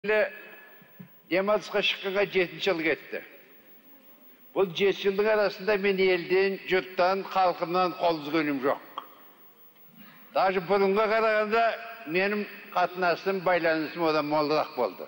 Демалысқа шыққанға 7 жыл кетті. Бұл 7 жылдың арасында мен елден, жұрттан, халқымнан қол үзгенім жоқ. Даже бұрынға қарағанда менің қатынасым, байланысым одан молырақ болды.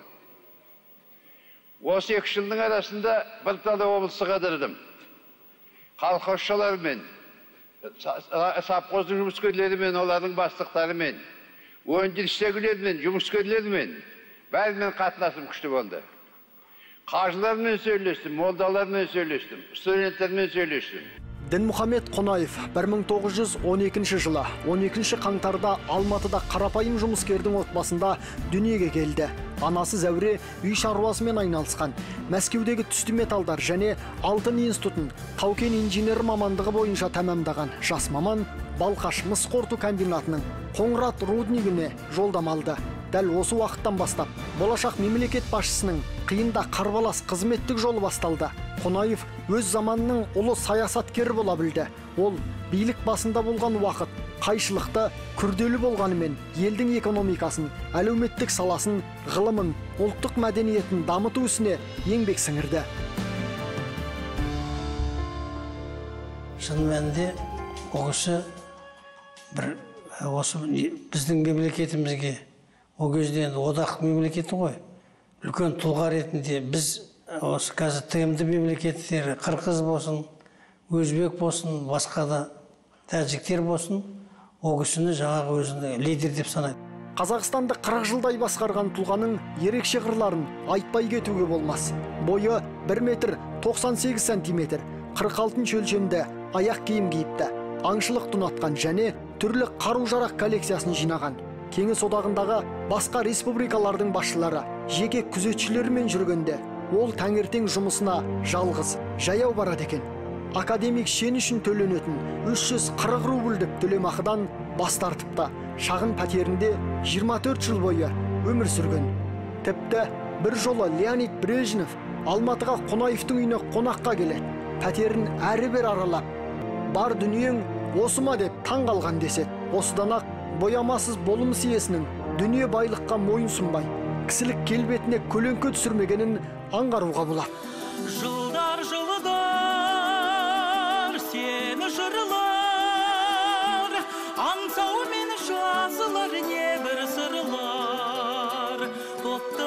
Осы 2 жылдың арасында Бірталы облысы қадырдым. Колхозшылармен, совхоздың жұмыскерлерімен, олардың бастықтарымен, өндірістегілермен, жұмыскерлермен бәрімен қатынасым күшті болды. Қажылармен сөйлестім, молдалармен сөйлестім, студенттермен сөйлестім. Дінмұхамед Қонаев 1912 жылы 12 қаңтарда Алматыда қарапайым жұмыскердің отбасында дүниеге келді. Анасы Зәуре үй шаруасымен айналысқан. Мәскеудегі түсті металдар және алтын институтын тау-кен инженер мамандығы бойынша тәмамдаған жас маман Балқаш мыс қорыту комбинатының Қоңырат руднигіне жолдама алды. Дәл осы уақыттан бастап болашақ мемлекет басшысының қиында қарбалас қызметтік жолы басталды. Қонаев өз заманының ұлы саясаткері бола білді. Ол билік басында болған уақыт қайшылықты, күрделі болғанымен елдің экономикасын, әлеуметтік саласын, ғылымын, ұлттық мәдениетін дамыту ісіне еңбек сіңірді. Шын мәнінде ол кісі бір осы біздің мемлекетімізге ол кезде одақ мемлекеті ғой. Үлкен тұлға ретінде біз осы қазір тмд мемлекеттері, қырғыз болсын, өзбек болсын, басқа да тәжіктер болсын, ол кісіні жаңағы өзінің лидер деп санайды. Қазақстанды 40 жылдай басқарған тұлғаның ерекше қырларын айтпай кетуге болмас. Бойы 1 метр 98 сантиметр, 46 өлшемді аяқ киім киіпті. Аңшылық ұнатқан және түрлі қару-жарақ коллекциясын жинаған. Кеңес одағындағы басқа республикалардың басшылары жеке күзетшілермен жүргенде, ол таңертең жұмысына жалғыз, жаяу барады екен. Академик шен үшін төленетін 340 рубльдік төлемақыдан бас тартыпты. Шағын пәтерінде 24 жыл бойы өмір сүрген. Тіпті бір жолы Леонид Брежнев Алматыға Қонаевтың үйіне қонаққа келеді. Пәтерін әрі-бер аралап, бар дүниең осы ма деп таң қалған деседі. Осыдан ақ боямасыз болымсыз иесінің дүние байлыққа мойын сұнбай, кісілік келбетіне көлеңке түсірмегенін аңғаруға болады. Жылдар жылдар сені жырлар, аңсау мені жазылар небір сырлар. Топта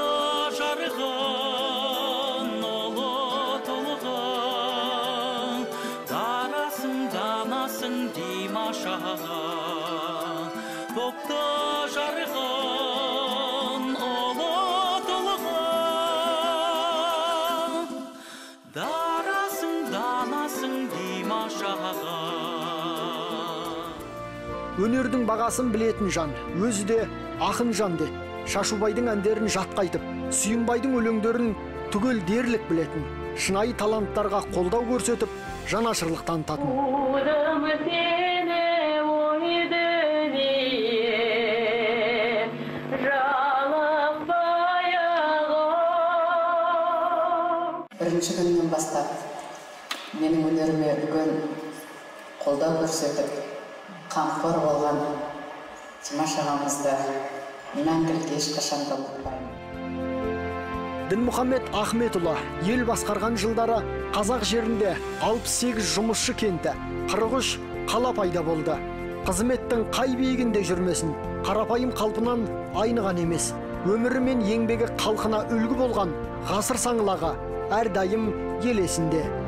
жарған ұлы толған, дарасың данасың Димаш аға. Топта жарған ұлы толған, дарасың данасың Димаш аға. Өнердің бағасын білетін жан, өзі де ақын жан деді. Шашубайдың әндерін жатқайтып, Сүйінбайдың өлеңдерін түгел дерлік білетін, шынайы таланттарға қолдау көрсетіп, жанашырлық танытатын. Бірінші күннен бастап менің өнеріме үлкен қолдау көрсетіп, қамқор болған Димаш ағамызды мәңгілік ешқашан да ұмытпаймын. Дінмұхамед Ахметұлы ел басқарған жылдары қазақ жерінде 68 жұмысшы кенті, 43 қала пайда болды. Қызметтің қай биігінде жүрмесін, қарапайым қалпынан айныған емес. Өмірі мен еңбегі халқына үлгі болған ғасыр саңлағы әрдайым ел есінде.